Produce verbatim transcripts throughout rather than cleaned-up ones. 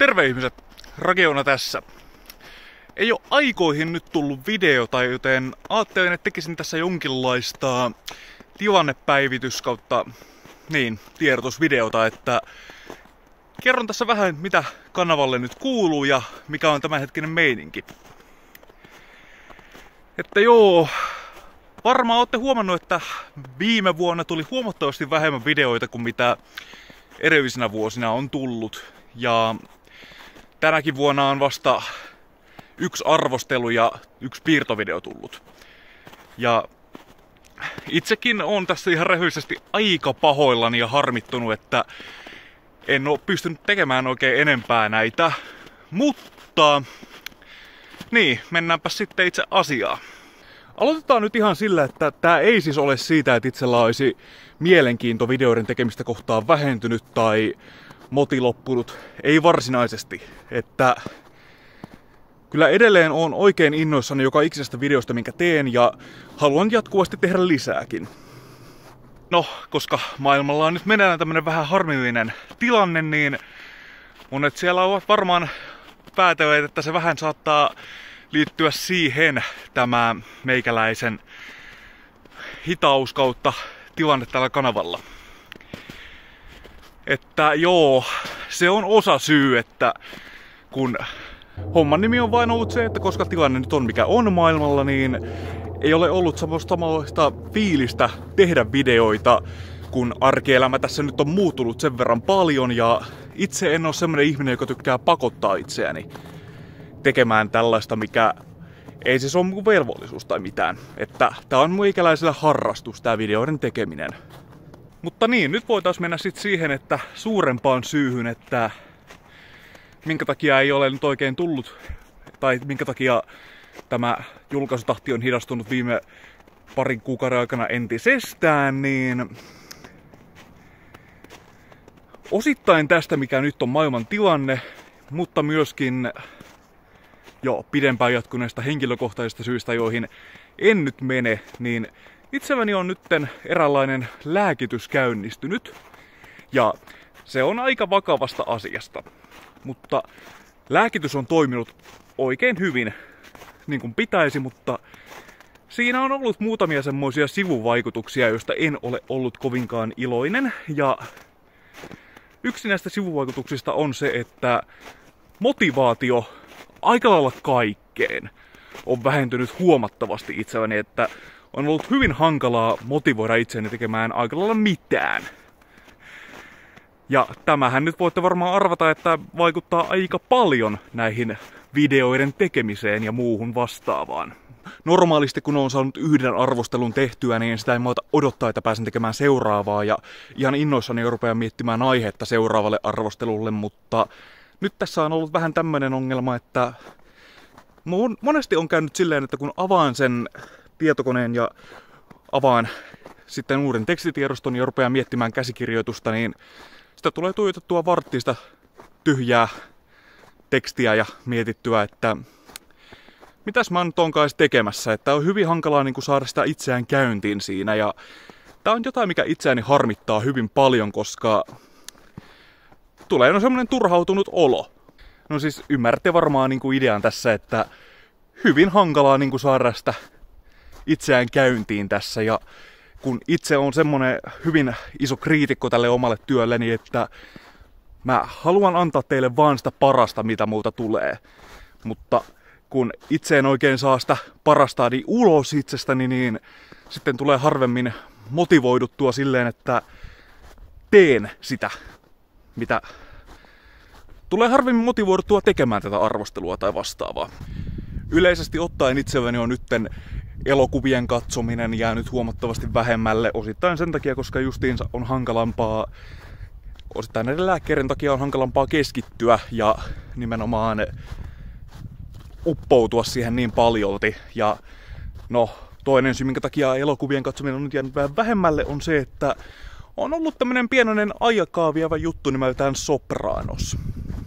Terve ihmiset, Rageona tässä. Ei oo aikoihin nyt tullut videota, joten ajattelin, että tekisin tässä jonkinlaista tilannepäivitys kautta niin, tiedotusvideota, että kerron tässä vähän mitä kanavalle nyt kuuluu ja mikä on tämänhetkinen meininki. Että joo, varmaan olette huomannut, että viime vuonna tuli huomattavasti vähemmän videoita kuin mitä edellisinä vuosina on tullut. Ja tänäkin vuonna on vasta yksi arvostelu ja yksi piirtovideo tullut. Ja itsekin on tässä ihan rehellisesti aika pahoillani ja harmittunut, että en oo pystynyt tekemään oikein enempää näitä. Mutta niin, mennäänpä sitten itse asiaan. Aloitetaan nyt ihan sillä, että tää ei siis ole siitä, että itsellä olisi mielenkiinto videoiden tekemistä kohtaan vähentynyt tai moti loppunut. Ei varsinaisesti. Että kyllä edelleen on oikein innoissani joka ikisestä videosta, minkä teen, ja haluan jatkuvasti tehdä lisääkin. No, koska maailmalla on nyt meneillään tämmönen vähän harmillinen tilanne, niin monet siellä ovat varmaan päätelleet, että se vähän saattaa liittyä siihen tämä meikäläisen hitaus kautta tilanne tällä kanavalla. Että joo, se on osa syy, että kun homman nimi on vain ollut se, että koska tilanne nyt on mikä on maailmalla, niin ei ole ollut samanlaista fiilistä tehdä videoita, kun arkielämä tässä nyt on muuttunut sen verran paljon, ja itse en ole semmoinen ihminen, joka tykkää pakottaa itseäni tekemään tällaista, mikä ei siis ole mun velvollisuus tai mitään. Että tää on meikäläisellä harrastus, tää videoiden tekeminen. Mutta niin, nyt voitaisiin mennä sitten siihen, että suurempaan syyhyn, että minkä takia ei ole nyt oikein tullut, tai minkä takia tämä julkaisutahti on hidastunut viime parin kuukauden aikana entisestään, niin osittain tästä, mikä nyt on maailman tilanne, mutta myöskin jo pidempään jatkuneesta henkilökohtaisista syistä, joihin en nyt mene, niin itselläni on nytten eräänlainen lääkitys käynnistynyt, ja se on aika vakavasta asiasta. Mutta lääkitys on toiminut oikein hyvin, niin kuin pitäisi, mutta siinä on ollut muutamia semmoisia sivuvaikutuksia, joista en ole ollut kovinkaan iloinen. Ja yksi näistä sivuvaikutuksista on se, että motivaatio aika lailla kaikkeen on vähentynyt huomattavasti itselläni, että on ollut hyvin hankalaa motivoida itseäni tekemään aika lailla mitään. Ja tämähän nyt voitte varmaan arvata, että vaikuttaa aika paljon näihin videoiden tekemiseen ja muuhun vastaavaan. Normaalisti kun on saanut yhden arvostelun tehtyä, niin sitä ei muuta odottaa, että pääsen tekemään seuraavaa. Ja ihan innoissani jo rupean miettimään aihetta seuraavalle arvostelulle, mutta nyt tässä on ollut vähän tämmöinen ongelma, että monesti on käynyt silleen, että kun avaan sen tietokoneen ja avaan sitten uuden tekstitiedoston ja rupean miettimään käsikirjoitusta, niin sitä tulee tuijotettua varttista tyhjää tekstiä ja mietittyä, että mitäs mä nyt onkaan tekemässä. Että on hyvin hankalaa niin kuin saada sitä itseään käyntiin siinä, ja tää on jotain, mikä itseäni harmittaa hyvin paljon, koska tulee no semmonen turhautunut olo. No siis ymmärrätte varmaan niin kuin idean tässä, että hyvin hankalaa niin kuin saada sitä itseään käyntiin tässä, ja kun itse on semmonen hyvin iso kriitikko tälle omalle työlleni, että mä haluan antaa teille vaan sitä parasta, mitä muuta tulee. Mutta kun itse en oikein saa sitä parastani ulos itsestäni, niin sitten tulee harvemmin motivoiduttua silleen, että teen sitä, mitä tulee harvemmin motivoiduttua tekemään tätä arvostelua tai vastaavaa. Yleisesti ottaen itselläni on nytten elokuvien katsominen jäänyt huomattavasti vähemmälle, osittain sen takia, koska justiinsa on hankalampaa, osittain näiden lääkkeiden takia on hankalampaa keskittyä ja nimenomaan uppoutua siihen niin paljolti. Ja no, toinen syy, minkä takia elokuvien katsominen on nyt jäänyt vähän vähemmälle, on se, että on ollut tämmönen pienoinen aikaa vievä juttu nimeltään Sopranos.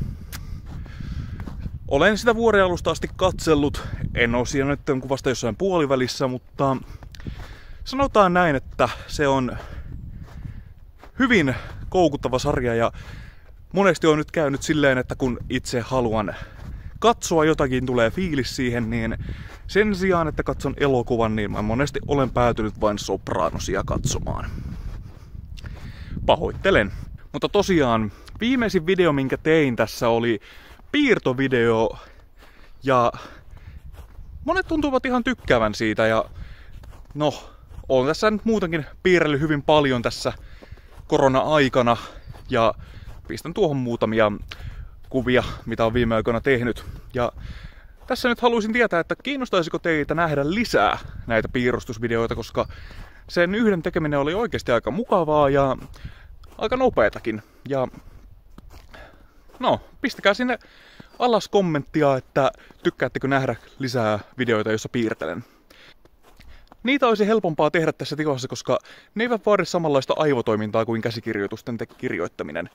Olen sitä vuoden alusta asti katsellut, en ole siinä nyt kuin vasta jossain puolivälissä, mutta sanotaan näin, että se on hyvin koukuttava sarja ja monesti on nyt käynyt silleen, että kun itse haluan katsoa jotakin, tulee fiilis siihen, niin sen sijaan, että katson elokuvan, niin mä monesti olen päätynyt vain Sopranosia katsomaan. Pahoittelen. Mutta tosiaan, viimeisin video, minkä tein tässä, oli piirtovideo. Ja monet tuntuvat ihan tykkäävän siitä. Ja no, olen tässä nyt muutenkin piirrellyt hyvin paljon tässä korona-aikana. Ja pistän tuohon muutamia kuvia, mitä on viime aikoina tehnyt. Ja tässä nyt haluaisin tietää, että kiinnostaisiko teitä nähdä lisää näitä piirustusvideoita, koska sen yhden tekeminen oli oikeasti aika mukavaa ja aika nopeatakin. Ja no, pistäkää sinne alas kommenttia, että tykkäättekö nähdä lisää videoita, joissa piirtelen. Niitä olisi helpompaa tehdä tässä tilassa, koska ne eivät vaadi samanlaista aivotoimintaa kuin käsikirjoitusten te- kirjoittaminen.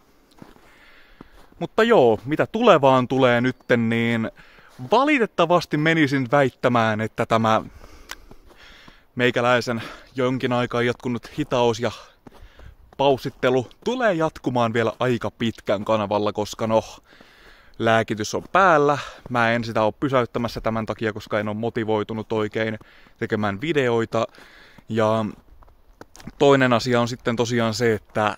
Mutta joo, mitä tulevaan tulee nytten, niin valitettavasti menisin väittämään, että tämä meikäläisen jonkin aikaa jatkunut hitaus ja paussittelu tulee jatkumaan vielä aika pitkän kanavalla, koska no, lääkitys on päällä. Mä en sitä ole pysäyttämässä tämän takia, koska en ole motivoitunut oikein tekemään videoita. Ja toinen asia on sitten tosiaan se, että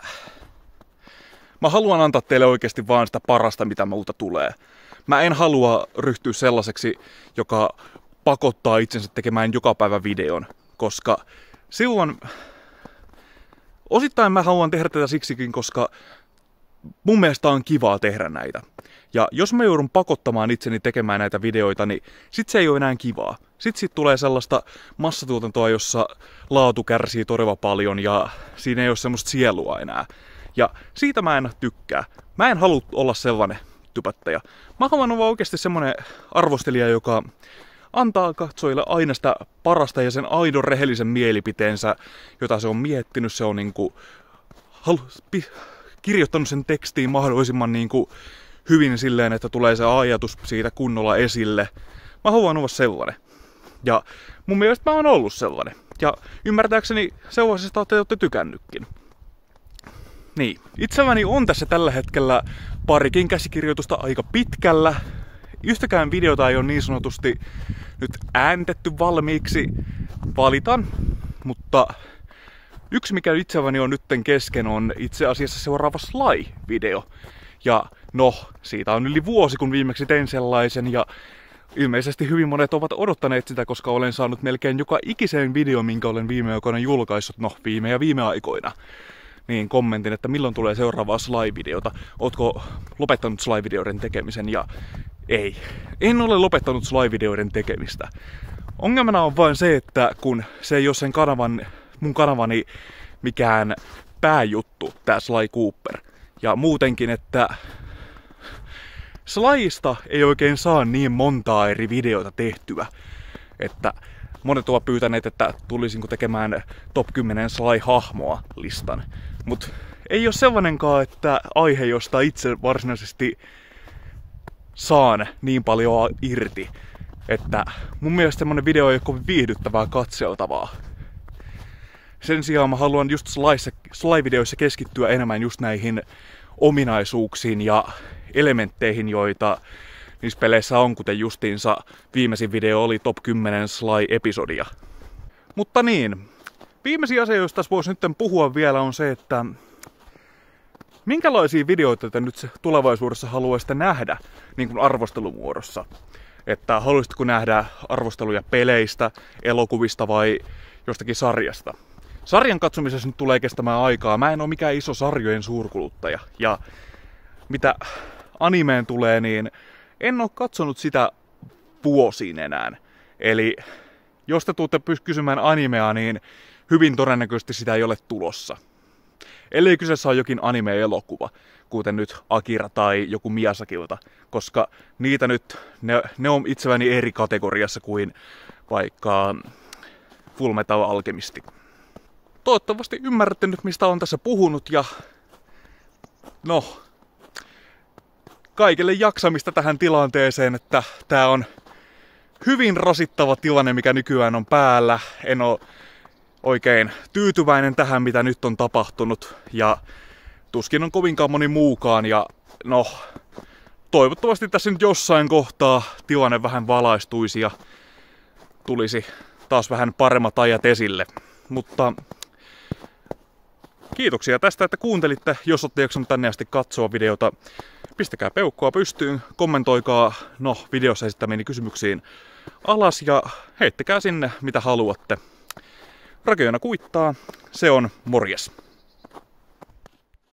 mä haluan antaa teille oikeasti vaan sitä parasta, mitä multa tulee. Mä en halua ryhtyä sellaiseksi, joka pakottaa itsensä tekemään joka päivä videon, koska silloin osittain mä haluan tehdä tätä siksikin, koska mun mielestä on kivaa tehdä näitä. Ja jos mä joudun pakottamaan itseni tekemään näitä videoita, niin sit se ei ole enää kivaa. Sit sit tulee sellaista massatuotantoa, jossa laatu kärsii todella paljon ja siinä ei ole semmoista sielua enää. Ja siitä mä en tykkää. Mä en halua olla sellainen typättäjä. Mä haluan olla oikeasti semmonen arvostelija, joka antaa katsojille aina sitä parasta ja sen aidon rehellisen mielipiteensä, jota se on miettinyt. Se on niinku halu- pi- kirjoittanut sen tekstiin mahdollisimman niinku hyvin silleen, että tulee se ajatus siitä kunnolla esille. Mä haluan olla sellainen. Ja mun mielestä mä oon ollut sellainen. Ja ymmärtääkseni sellaisesta te olette tykännytkin. Niin, itselläni on tässä tällä hetkellä parikin käsikirjoitusta aika pitkällä. Yhtäkään videota ei ole niin sanotusti nyt äänitetty valmiiksi. Valitan, mutta yksi mikä itselläni on nytten kesken on itse asiassa seuraava Sly-video. Ja no, siitä on yli vuosi kun viimeksi tein sellaisen ja ilmeisesti hyvin monet ovat odottaneet sitä, koska olen saanut melkein joka ikiseen video, minkä olen viime aikoina julkaissut, no viime ja viime aikoina. Niin kommentin, että milloin tulee seuraavaa Sly-videota. Ootko lopettanut Sly-videoiden tekemisen? Ja ei. En ole lopettanut Sly-videoiden tekemistä. Ongelmana on vain se, että kun se ei ole sen kanavan, mun kanavani mikään pääjuttu, tää Sly Cooper. Ja muutenkin, että Slyista ei oikein saa niin montaa eri videota tehtyä, että monet ovat pyytäneet, että tulisinko tekemään top kymmenen Sly-hahmoa listan. Mut ei ole sellainenkaan, että aihe, josta itse varsinaisesti saan niin paljon irti, että mun mielestä semmonen video ei ole kovin viihdyttävää katseltavaa. Sen sijaan mä haluan just Sly-videoissa keskittyä enemmän just näihin ominaisuuksiin ja elementteihin, joita niissä peleissä on, kuten justiinsa viimeisin video oli top kymmenen Sly-episodia. Mutta niin, viimeisin asia, josta tässä voisi nyt puhua vielä, on se, että minkälaisia videoita te nyt tulevaisuudessa haluaisitte nähdä niin kuin arvostelumuodossa? Että haluaisitko nähdä arvosteluja peleistä, elokuvista vai jostakin sarjasta? Sarjan katsomisessa nyt tulee kestämään aikaa. Mä en ole mikään iso sarjojen suurkuluttaja. Ja mitä animeen tulee, niin en ole katsonut sitä vuosiin enää. Eli jos te tuutte kysymään animea, niin hyvin todennäköisesti sitä ei ole tulossa. Ellei kyseessä on jokin anime-elokuva, kuten nyt Akira tai joku Miyazakilta, koska niitä nyt, ne, ne on itselläni eri kategoriassa kuin vaikka Fullmetal Alchemist. Toivottavasti ymmärrätte nyt, mistä olen tässä puhunut ja no, kaikille jaksamista tähän tilanteeseen, että tää on hyvin rasittava tilanne, mikä nykyään on päällä. En ole oikein tyytyväinen tähän, mitä nyt on tapahtunut ja tuskin on kovinkaan moni muukaan ja no, toivottavasti tässä nyt jossain kohtaa tilanne vähän valaistuisi ja tulisi taas vähän paremmat ajat esille. Mutta kiitoksia tästä, että kuuntelitte. Jos olette jaksanut tänne asti katsoa videota, pistäkää peukkoa pystyyn, kommentoikaa no, videossa esittämiini kysymyksiin alas ja heittäkää sinne mitä haluatte. Rakeona kuittaa, se on morjes.